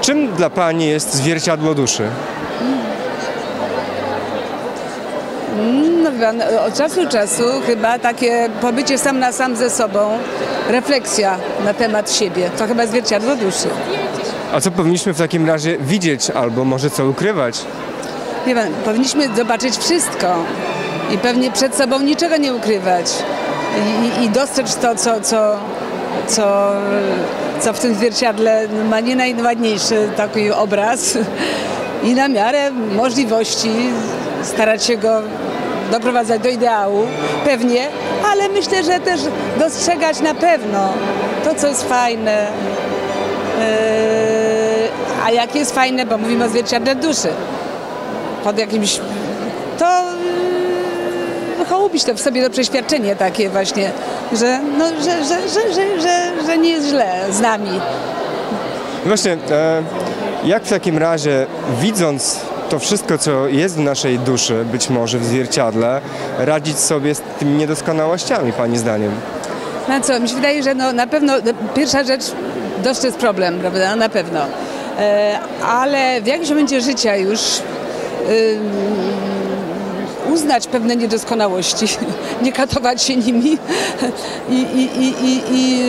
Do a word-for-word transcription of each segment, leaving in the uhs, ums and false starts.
Czym dla Pani jest zwierciadło duszy? No, chyba, od czasu do czasu chyba takie pobycie sam na sam ze sobą, refleksja na temat siebie, to chyba zwierciadło duszy. A co powinniśmy w takim razie widzieć albo może co ukrywać? Wie pan, powinniśmy zobaczyć wszystko i pewnie przed sobą niczego nie ukrywać i, i, i dostrzec to, co, co, co, co w tym zwierciadle ma nie najładniejszy taki obraz i na miarę możliwości starać się go doprowadzać do ideału, pewnie, ale myślę, że też dostrzegać na pewno to, co jest fajne, yy, a jak jest fajne, bo mówimy o zwierciadle duszy, pod jakimś, to yy, hołubić to w sobie to przeświadczenie takie właśnie, że, no, że, że, że, że, że, że nie jest źle z nami. Właśnie, e, jak w takim razie, widząc to wszystko, co jest w naszej duszy, być może w zwierciadle, radzić sobie z tymi niedoskonałościami, Pani zdaniem? Na co? Mi się wydaje, że no, na pewno pierwsza rzecz, dostrzec problem, prawda? Na pewno. E, ale w jakimś momencie życia już y, uznać pewne niedoskonałości, nie katować się nimi i, i, i, i, i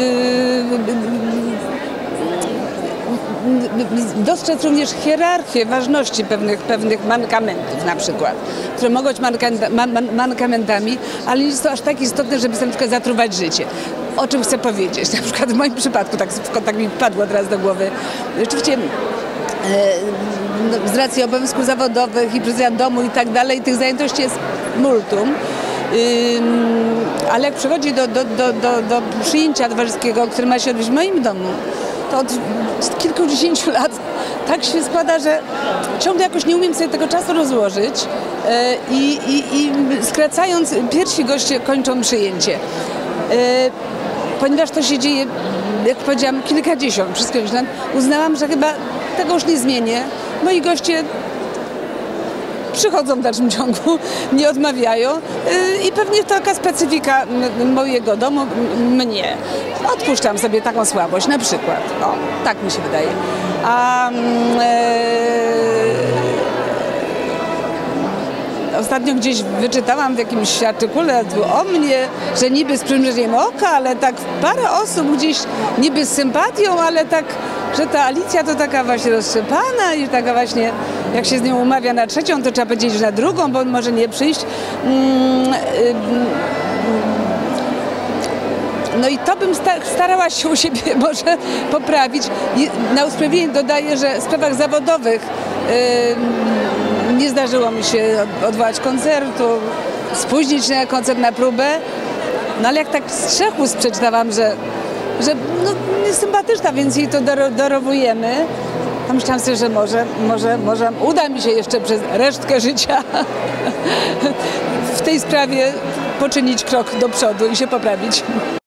dostrzec również hierarchię ważności pewnych, pewnych mankamentów na przykład, które mogą być mankanta, man, man, mankamentami, ale nie jest to aż tak istotne, żeby sobie na przykład zatruwać życie. O czym chcę powiedzieć? Na przykład w moim przypadku, tak, tak mi padło teraz do głowy, rzeczywiście e, no, z racji obowiązków zawodowych i pracy domu i tak dalej, tych zajętości jest multum. Ym, ale jak przychodzi do, do, do, do, do przyjęcia towarzyskiego, które ma się odbyć w moim domu, to od kilkudziesięciu lat tak się składa, że ciągle jakoś nie umiem sobie tego czasu rozłożyć yy, i, i skracając, pierwsi goście kończą przyjęcie. Yy, ponieważ to się dzieje, jak powiedziałam, kilkadziesiąt, wszystko lat, uznałam, że chyba tego już nie zmienię. Moi goście przychodzą w dalszym ciągu, nie odmawiają yy, i pewnie to taka specyfika mojego domu, mnie. Odpuszczam sobie taką słabość, na przykład. O, tak mi się wydaje. A yy, ostatnio gdzieś wyczytałam w jakimś artykule o mnie, że niby z przymrużeniem oka, ale tak parę osób gdzieś niby z sympatią, ale tak, że ta Alicja to taka właśnie roztrzepana i taka właśnie, jak się z nią umawia na trzecią, to trzeba powiedzieć, że na drugą, bo on może nie przyjść. No i to bym starała się u siebie może poprawić. Na usprawiedliwienie dodaję, że w sprawach zawodowych nie zdarzyło mi się odwołać koncertu, spóźnić się na koncert, na próbę. No ale jak tak z trzech ust przeczytałam, że, że no, jest sympatyczna, więc jej to dorowujemy, to myślałam sobie, że może, może, może uda mi się jeszcze przez resztkę życia w tej sprawie poczynić krok do przodu i się poprawić.